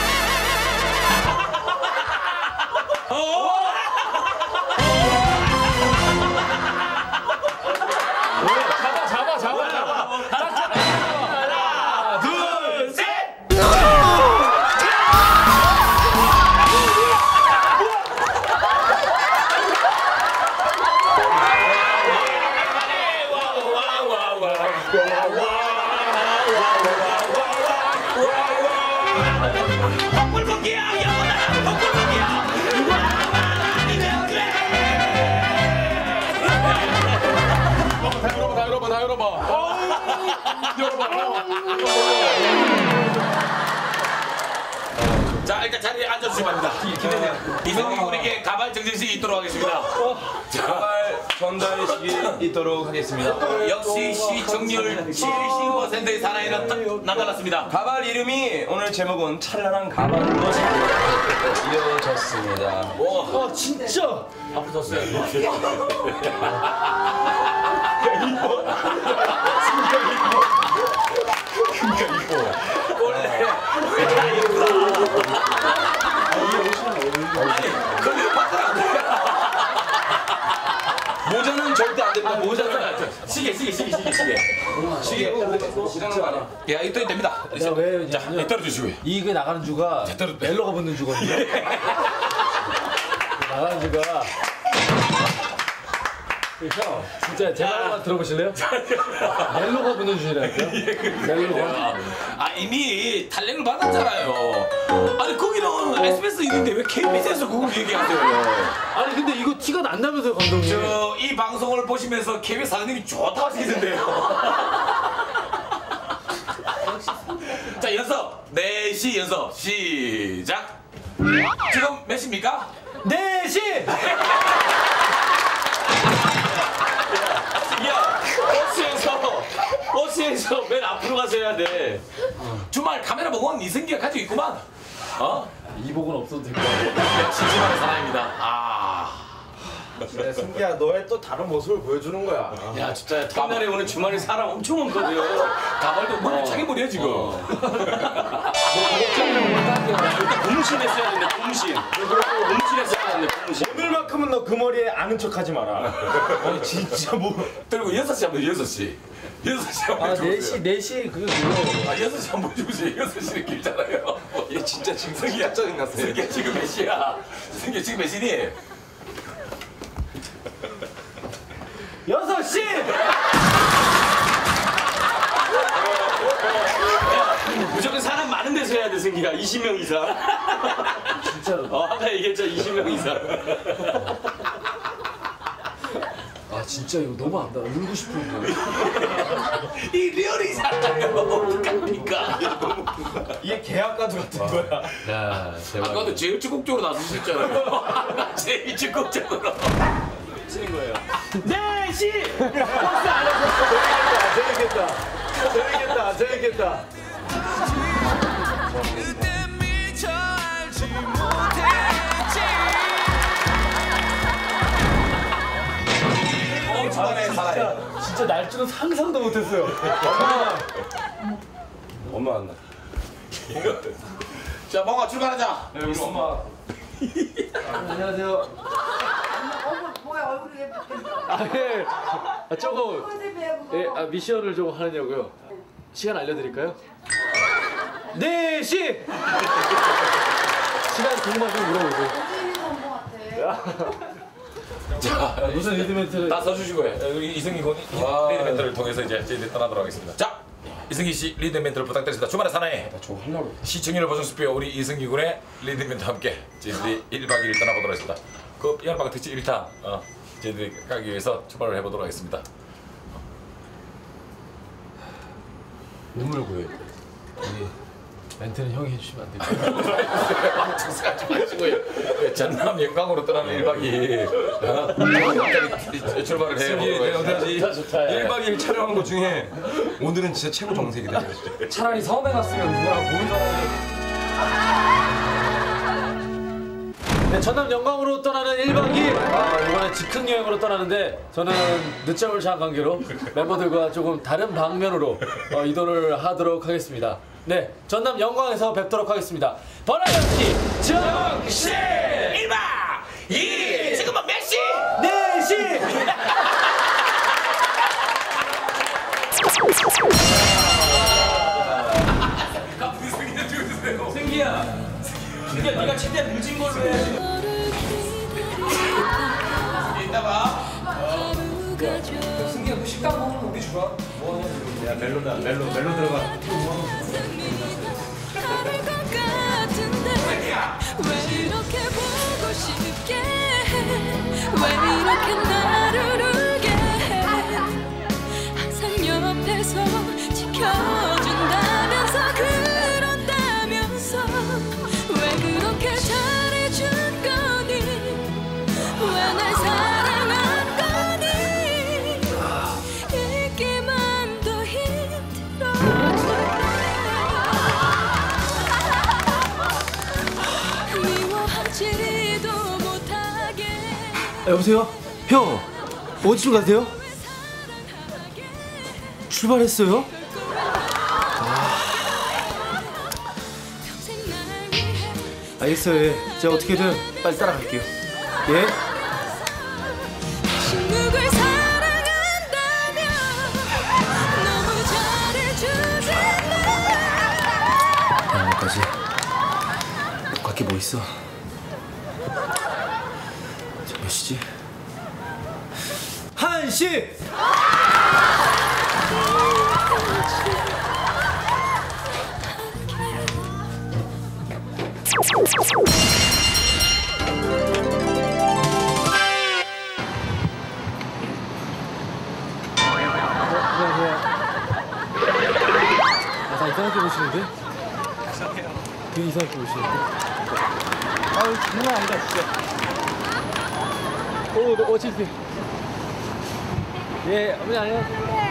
잡아. 하나, 둘, 셋. 덕불복이야 영원한 덕불복이야 와만 아니면 돼. 다 열어봐. 자 일단 자리에 앉아주시면 됩니다. 이승기 군에게 가발 정진식이 있도록 하겠습니다. 가발 전달식이 있도록 하겠습니다. 역시 시청률 75%의 사나이는 남달랐습니다. 가발 이름이 오늘 제목은 찬란한 가발로 이어졌습니다. 아 진짜. 아프셨어요? 원래 왜다 이쁘다. 모자는 절대 안 됩니다. 모자는 시계. 시장은 안 해. 야, 이거 됩니다. 왜 자, 이거 떨어주시고요. 이게 나가는 주가 멜로가 붙는 주거든요. 나가는 주가. 형, 진짜 제 말만 들어보실래요? 멜로가 붙는 주라니까요. 멜로가. 아, 이미 탄력을 받았잖아요. 아니, 거기는 SBS 있는데 왜 KBS에서 그걸 얘기하세요? 아니 근데 이거 티가 안 나면서 감독님. 이 방송을 보시면서 KBS 사장님이 좋다고 하시던데요. 자, 연습. 4시 연습. 시작. 지금 몇 시입니까? 4시! 야, 버스에서 맨 앞으로 가서 해야 돼. 주말 카메라 보고는 이승기가 가지고 있구만. 이복은 없어도 될 것 같아. 진심한 사람입니다. 승기야 너의 또 다른 모습을 보여주는 거야. 야, 진짜 터미널에 오는 주말에 사람 엄청 많거든. 가발도 머리 차게 머리야 지금. 일단 고무신 했어야 되는데, 고무신 했어야 되는데, 고무신. 오늘만큼은 너 그 머리에 아는 척하지 마라. 아니 진짜 뭐. 그리고 6시 한번 6시. 6시 한번 4시 그거 그거. 6시 한번 보여주세요. 6시는 길잖아요. 얘 진짜 지금 승기야 짜증 났어요. 승기야 지금 몇 시야? 승기야 지금 몇 시니? 6시! 무조건 사람 많은 데서 해야 돼, 승기가. 20명 이상. 진짜로. 아까 얘기했잖아, 20명 이상. 아 진짜 이거 너무 안다. 울고 싶은데. 이 리얼이 이상하면 어떡합니까? 이게 계약가도 같은 거야. 야 대박. 아까도 제일 적극적으로 나서셨잖아요. 제일 적극적으로. 치는 거예요. 4시! 재밌겠다. 진짜 날 줄은 상상도 못했어요. 엄마 안 나. 자, 뭔가 출발하자. 우리 엄마. 안녕하세요. 뭐야 얼굴이 예쁘게. 예. 저거 컨셉이야 그거. 미션을 좀 하느냐고요. 시간 알려드릴까요? 4시! 시간 궁금한 좀 물어보세요. 어디 있는 것 같아. 자, 무슨 리드멘트를. 다 써주시고요. 우리 이승기 군이 리드 멘트를 통해서 이제 저희들이 떠나도록 하겠습니다. 자, 이승기 씨 리드 멘트를 부탁드립니다. 주말의 사나이. 저 하려고. 시청률을 보증수표 우리 이승기 군의 리드 멘트와 함께 저희들이 1박 2일 떠나보도록 하겠습니다. 그 연방 특집 1타 저희들이 가기 위해서 출발을 해보도록 하겠습니다. 눈물 고요. 멘트는 형이 해주시면 안 될까요? 투스하지 마시고요. 전남 영광으로 떠나는 1박 2일 출발을 해요. 좋다. 1박 2일 촬영한 것 중에 오늘은 진짜 최고 정색이다. 차라리 섬에 갔으면 누구랑 보는 사람이 네, 전남 영광으로 떠나는 1박 2일. 이번에 즉흥 여행으로 떠나는데 저는 늦잠을 잔 관계로 멤버들과 조금 다른 방면으로 이동을 하도록 하겠습니다. 네, 전남 영광에서 뵙도록 하겠습니다. 버라이어티 정신! 1박 2일! 지금은 몇 시? 4시! 승기야, 네가 최대한 늦은 걸로 해. 이따 봐. 승기야 너 식당 먹으면 우리 주라. 야 멜로다 멜로 들어가. 왜 이렇게 보고 싶게 해? 왜 이렇게 나를 울게 해? 항상 옆에서 지켜준다면서 그런다면서 왜 그렇게 잘해준 거니? 왜 날 사랑한 거니? 잊기만 더 힘들어져. 미워하지도 못하게. 여보세요? 형, 어디로 가세요? 출발했어요? 알겠어요. 예. 제가 어떻게든 빨리 따라갈게요. 예? 누굴 사랑한다면 너무 잘해주잖아. 오늘까지 밖에 뭐 있어? 몇 시지? 1시! 다 이상하게 보시는데? 되게 이상하게 보시는데? 아유, 장난 아니다, 진짜. 오, 창피해. 예, 어머니 안녕.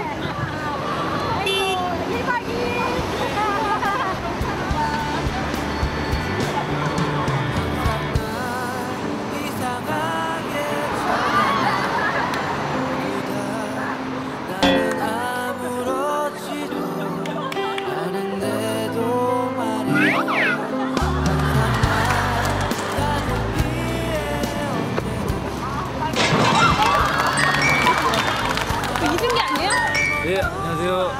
이승기 아니에요? 예, 안녕하세요.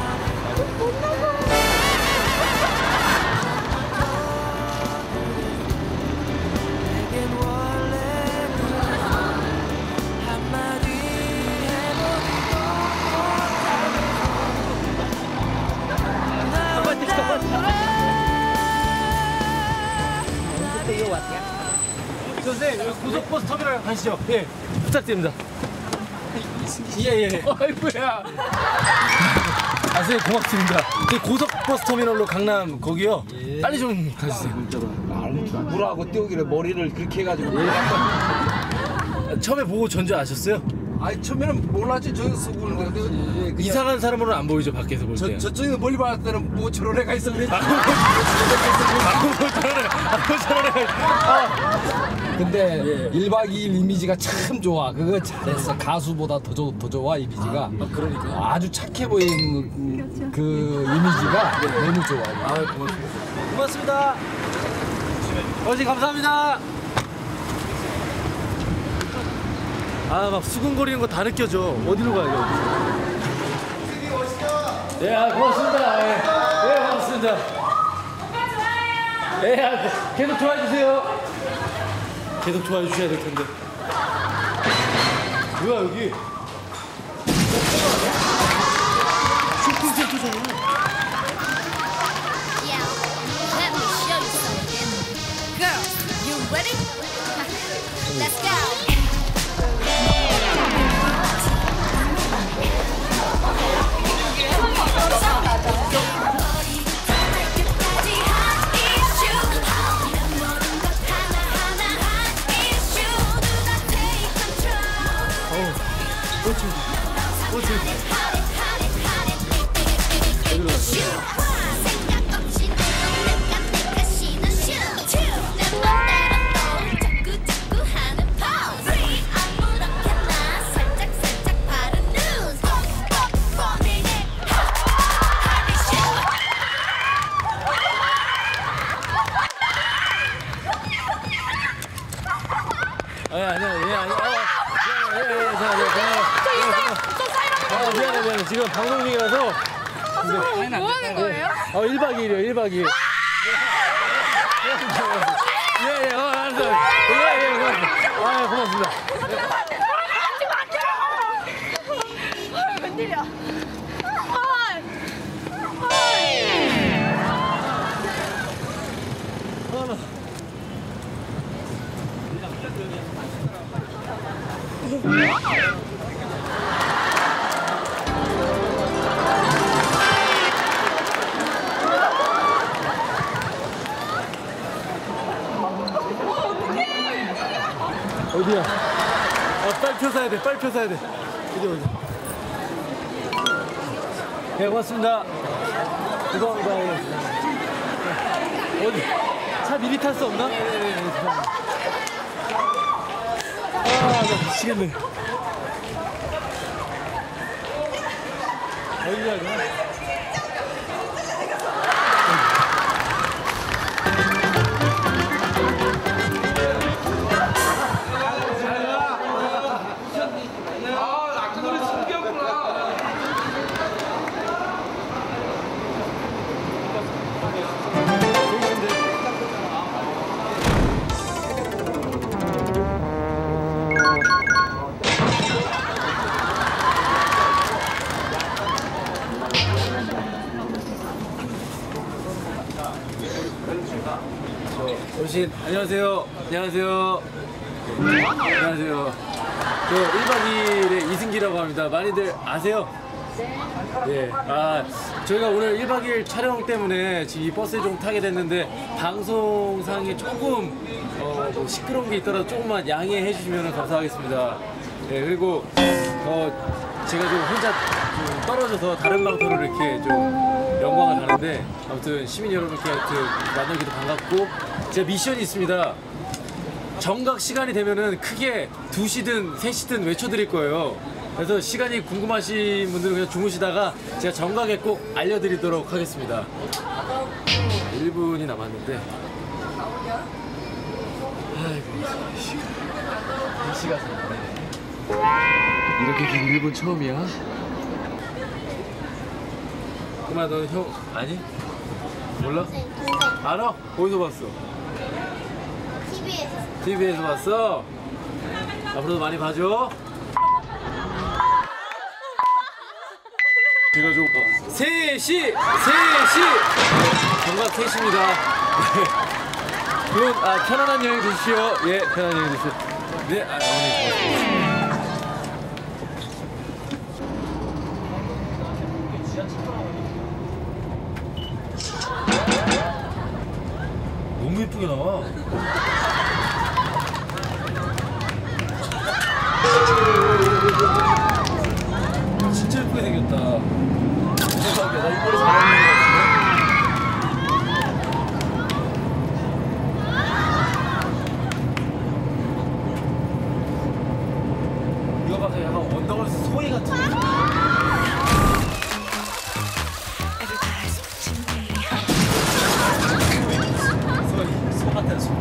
선생님, 여기 고속버스 터미널 가시죠. 예, 부탁드립니다. 예. 아이고야. 선생님 고맙습니다. 고속버스 터미널로 강남 거기요. 빨리 좀 가주세요. 물하고 띄우기를 머리를 그렇게 해가지고. 처음에 보고 전주 아셨어요? 아니 처음에는 몰랐지 저 쓰고 있는데 이상한 사람으로는 안 보이죠, 밖에서 볼 때. 저쪽에서 멀리 봤을 때는 뭐 저런 애가 있어 그랬지. 근데 1박 2일 이미지가 참 좋아. 그거 잘했어. 가수보다 더 좋아 이미지가. 그러니까 아주 착해 보이는 그 이미지가 너무 좋아. 고맙습니다. 어지 감사합니다. 막 수근거리는 거 다 느껴져. 어디로 가요? 예, 고맙습니다. 예, 고맙습니다. 예, 계속 좋아해 주세요. 계속 좋아해 주셔야 될 텐데. 뭐야 여기? 쇼핑센터잖아. Yeah, let me show you something. Girls, you ready? Let's go. Somebody 지금 방송 중이라서. 뭐 하는 거예요? 1박 2일이요, 1박 2일. 예, 알았어요. 예, 고맙습니다. 웬일이야? 어디야? 빨리 표 사야 돼. 빨리 표 사야 돼. 어디. 네, 고맙습니다. 죄송합니다. 어디? 차 미리 탈 수 없나? 나 미치겠네. 어디야, 이거? 오신 안녕하세요. 안녕하세요. 안녕하세요. 저 1박 2일의 이승기라고 합니다. 많이들 아세요? 네. 저희가 오늘 1박 2일 촬영 때문에 지금 이 버스에 좀 타게 됐는데 방송상에 조금 뭐 시끄러운 게 있더라도 조금만 양해해 주시면 감사하겠습니다. 네, 그리고 제가 좀 혼자 좀 떨어져서 다른 방송으로 이렇게 좀 영광을 가는데 아무튼 시민 여러분께 만나기도 반갑고 제가 미션이 있습니다. 정각 시간이 되면은 크게 2시든 3시든 외쳐드릴 거예요. 그래서 시간이 궁금하신 분들은 그냥 주무시다가 제가 정각에 꼭 알려드리도록 하겠습니다. 1분이 남았는데 아이고 시간 이렇게 긴 1분 처음이야? 그만 너는 형 아니? 몰라? 알아? 어디서 봤어? TV에서 봤어? 앞으로도 많이 봐줘. 제가 좀 3시 정각 3시입니다. 그럼 편안한 여행 되십시오. 예, 편안한 여행 되십시오. 네, 어머니 고맙습니다. 너무 예쁘게 나와. 진짜 예쁘게 생겼다. 나 이거를 잘하는 것 같은데? 이거 봐서 약간 원더걸스 소희 같은 소 같은 소.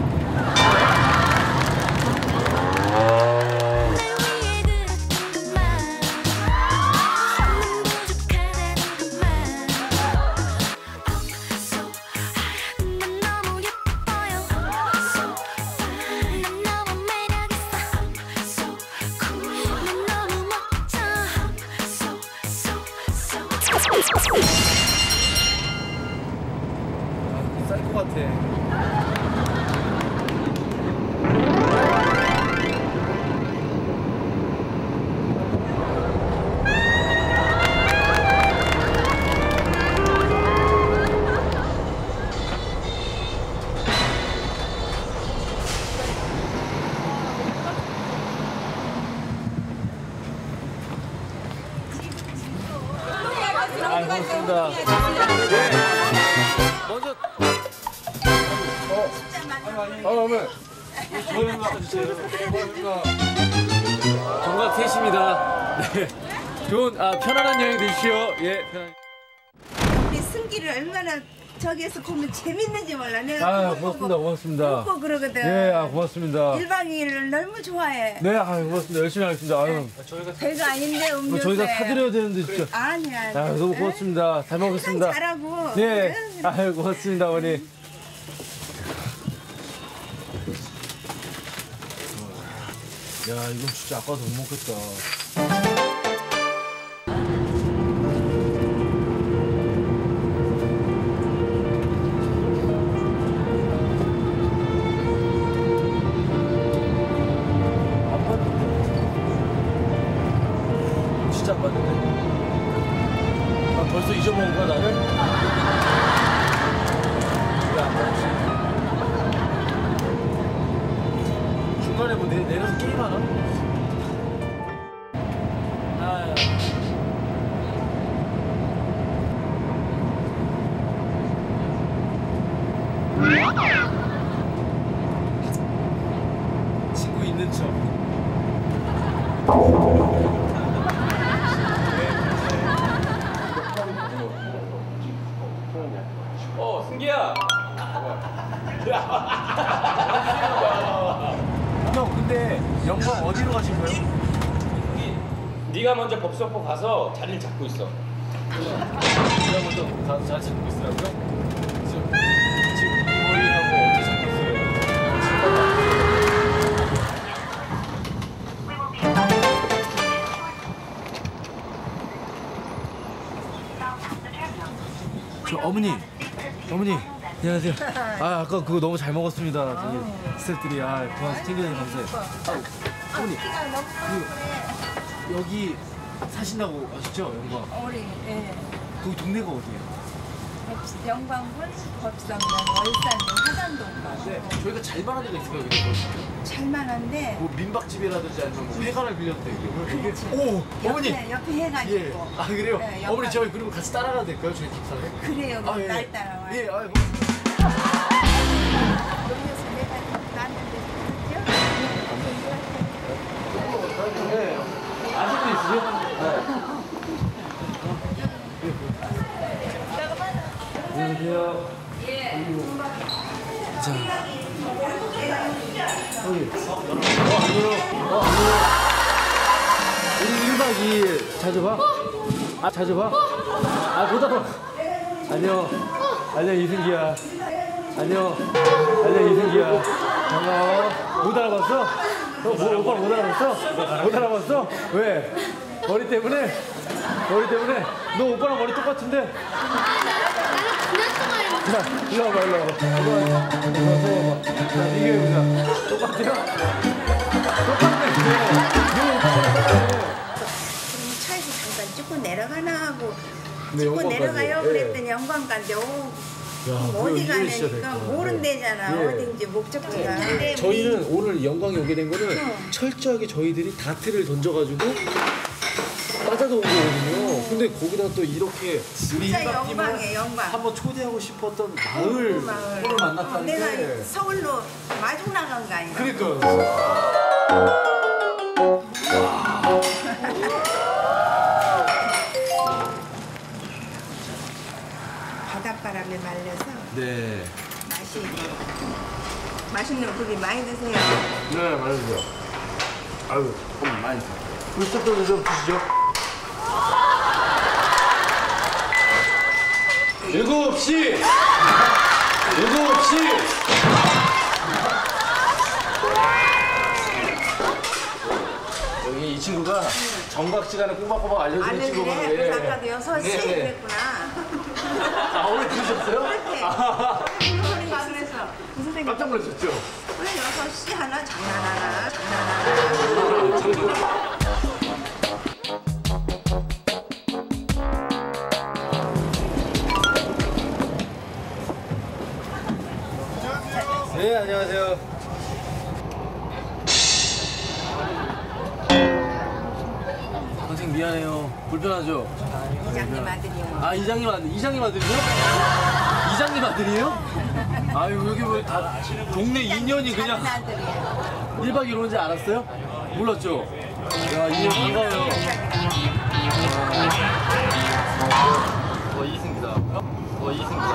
사이코 같아. 고맙습니다. 네. 먼저 정각 3시입니다. 네. 좋은 편안한 여행 되십시오. 예, 편안. 승기를 얼마나 저기에서 보면 재밌는지 몰라. 내가 아, 그거 고맙습니다. 보고 고맙습니다. 웃고 그러거든. 예, 아, 고맙습니다. 1박 2일을 너무 좋아해. 네, 아, 고맙습니다. 열심히 하겠습니다. 아유, 별거 아닌데 음료수에. 저희가 사드려야 되는데 진짜. 아니야. 아, 너무 고맙습니다. 잘 먹겠습니다. 잘하고. 네, 아유, 고맙습니다, 어머니. 야, 이건 진짜 아까도 못 먹겠다. 진짜 안 봤는데? 아, 벌써 잊어먹은 거야, 나를? 왜 안 봤지? 중간에 뭐 내려서 게임하나? 아, 친구 있는 척. 승기야. 형, 근데 영광 어디로 가신 거예요? 네가 먼저 법석포 가서 자리를 잡고 있어. 제가 먼저 가서 잘 잡고 있으라고요? 지금 이 머리하고 어떻게 잡고 있어요? 저 어머니, 안녕하세요. 아, 아까 그거 너무 잘 먹었습니다. 저기 스태프들이 고마워서 챙겨주셔서 감사해요. 어머니, 여기 사신다고 하셨죠, 영광? 우리 예. 거기 동네가 어디예요? 영광군, 법성동, 월산동, 화산동. 네, 저희가 잘 만한 데가 있을까요? 여기? 잘만한데. 뭐 민박집이라든지 아니면 뭐 회관을 빌렸대 이게. 오, 어머니. 옆에 해가 있고. 예. 아, 그래요? 네, 어머니 저희 그리고 같이 따라가도 될까요? 저희 집사에? 그래요. 아, 예. 날 따라와. 예, 아유. 음료수 내가 놨는데 그죠? 네. 아직도 있으세요? 네. 안녕하세요. 예. 자. 여기. 우리 1박 2일 자주 봐? 아, 자주 봐? 아, 보다 봐. 안녕. 안녕, 이승기야. 안녕. 안녕, 이승기야. 반가워. 못 알아봤어? 오빠 못 알아봤어? 못 알아봤어? 왜? 머리 때문에? 머리 때문에? 너 오빠랑 머리 똑같은데? 자, 일로 와봐, 일로 와봐. 일로 와봐. 자, 비교해보자. 똑같아요? 똑같네. 차에서 잠깐 찍고 내려가나 하고 네, 찍고 영광까지. 내려가요 예. 그랬더니 영광 간대. 어디 가니까 모른대잖아. 예. 어딘지 목적지가. 저희는 오늘 영광에 오게 된 거는 철저하게 저희들이 다트를 던져가지고 빠져서 온 거거든요. 근데 거기다 또 이렇게 우리 진짜 1박 영광이에요, 영광. 한번 초대하고 싶었던 마을을 만났다는 내가 게 서울로 마중 나간 거 아니야? 그러니까요. 바닷바람에 말려서 네. 맛있는 고기 많이 드세요. 네, 말해주세요. 아유, 많이 드세요. 우리 스태프들 좀 드시죠. 7시! 7시! 여기 이 친구가 정각 시간에 꼬박꼬박 알려주는 친구거든요. 그래? 아까도 6시에 그랬구나. 아, 오늘 들으셨어요? 그렇게. 아, 그래서 그 선생님 깜짝 놀라셨죠? 그래 6시 하나 장난하나 장난하나. 네, 안녕하세요. 선생님 미안해요. 불편하죠? 이장님 아들이요. 아, 이장님 아들이요? 이장님 아들이에요? 아유, 여기 왜 다 동네 인연이 그냥 작은 아들이에요. 1박 2일 온지 알았어요? 몰랐죠? 야, 인연 반가워요. 이승기다. 이승기야.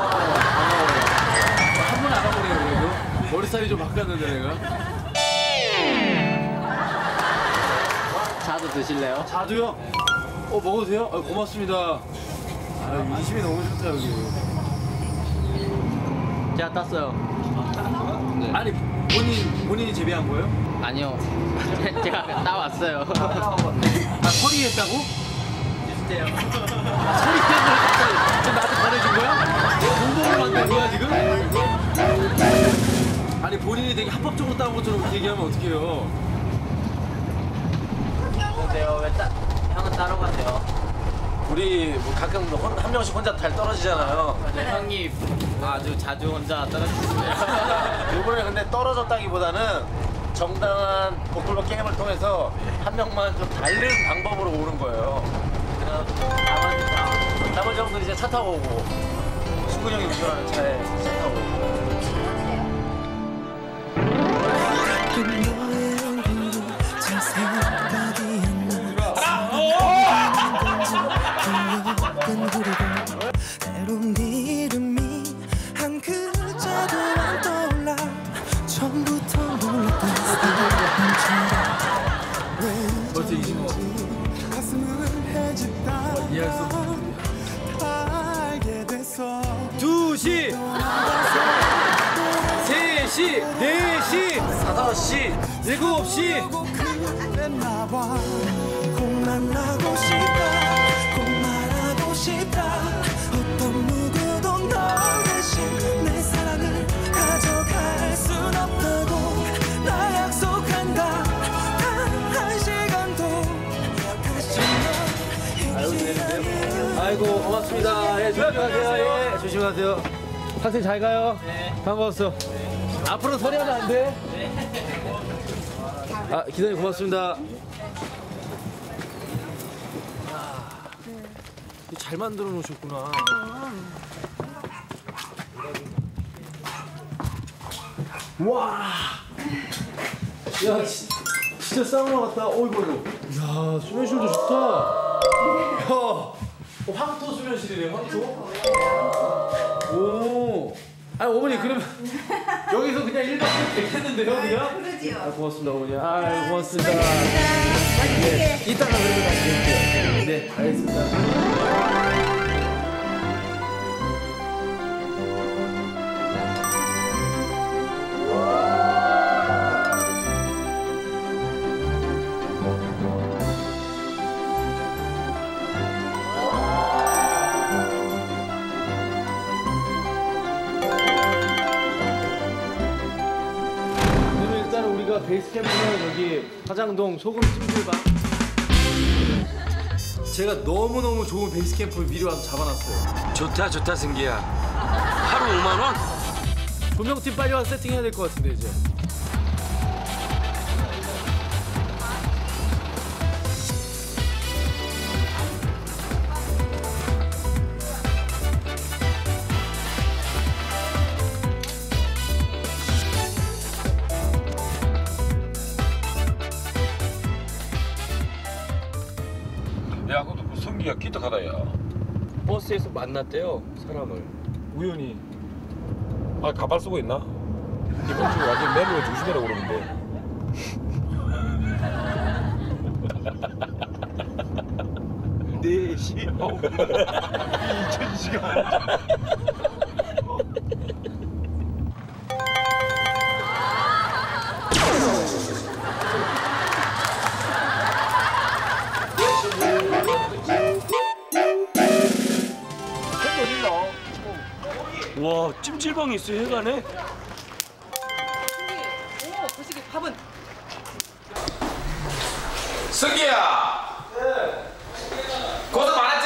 한 번 알아보네요, 그래도. 머리 스타일이 좀 바뀌었는데, 내가. 자두 드실래요? 자두요? 먹어도 돼요? 고맙습니다. 인심이 너무 좋다, 여기. 제가 땄어요. 아니, 본인이 재배한 거예요? 아니요. 제가 따왔어요. 서리 했다고? 비슷해요. 서리 때문에 지금 나한테 보내준 거야? 내가 공범을 만든 거야, 지금? 아니, 본인이 되게 합법적으로 따온 것처럼 그렇게 얘기하면 어떡해요? 근데요, 형은 따로 가세요? 우리 뭐 가끔 한 명씩 혼자 달 떨어지잖아요. 형이 아주 자주 혼자 떨어지시네요. 이번에 근데 떨어졌다기보다는 정당한 복불복 게임을 통해서 한 명만 좀 다른 방법으로 오는 거예요. 나머지 형들 이제 차 타고 오고 수근이 형이 운전하는 차에 차 타고 오고. 때론 이름이 한 글자도 안 떠올라 처음부터 몰랐던 벌써 25. 가슴을 헤집다 이해할 수 없는. 알게 됐어 2시 3시 4시 5시 7시 그랬나봐 꼭 만나고 싶다 꼭 말하고 싶다 어떤 누구도 너 대신 내 사랑을 가져갈 순 없다고 나 약속한다 단 한 시간도 다시 널 잊지 않게 아이고 고맙습니다. 예, 조심하세요. 예, 조심하세요. 학생 잘 가요. 네. 반가웠어. 앞으로 서리하면 안 돼. 네. 기사님 고맙습니다. 잘 만들어 놓으셨구나. 와. 야, 진짜 사우나 같다. 어이구. 야, 수면실도 좋다. 야, 황토 수면실이네, 황토. 오. 아니, 어머니, 그러면 여기서 그냥 1박 되겠는데요, 그냥? 그러지요. 고맙습니다, 어머니. 고맙습니다. 네, 이따가 그러면 다시 뵐게요. 네, 알겠습니다. 베이스 캠프는 여기 화장동 소금 찜질방. 제가 너무너무 좋은 베이스 캠프를 미리 와서 잡아놨어요. 좋다 승기야. 하루 5만 원? 조명팀 빨리 와서 세팅해야 될 것 같은데 이제. 야, 그것도 뭐 성기가 기특하다, 야. 버스에서 만났대요, 사람을. 우연히. 가발 쓰고 있나? 이번 주 완전 멜로에 조심해라고 그러는데. 네시. 2000시간. 와, 찜질방이 있어, 해가네. 오, 거시기 밥은? 승기야. 네. 고생 많았지?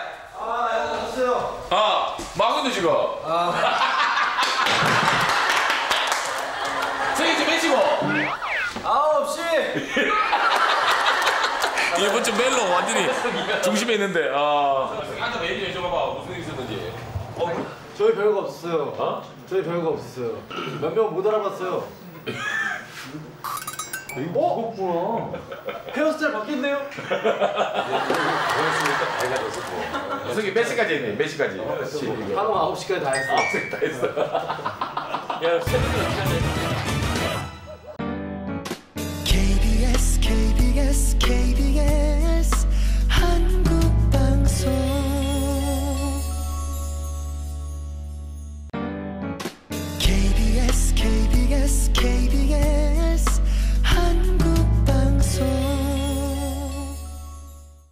했어요. 뭐 하고 있는 지금? 승기 좀 해치고. 9시. 이번 주 멜로 완전히 중심에 있는데. 앉아 얘기 좀 해봐. 무슨 일 있었는지. 저희 별거 없었어요. 저희 별거 없었어요. 몇 명 못 알아봤어요. 이거 무겁구나. 헤어스타일 바뀌었네요. 무슨 몇 시까지 했니? 몇 시까지? 하루 9시까지 다 했어. 9시까지 다 했어. 야, 새벽에 어떻게 하냐?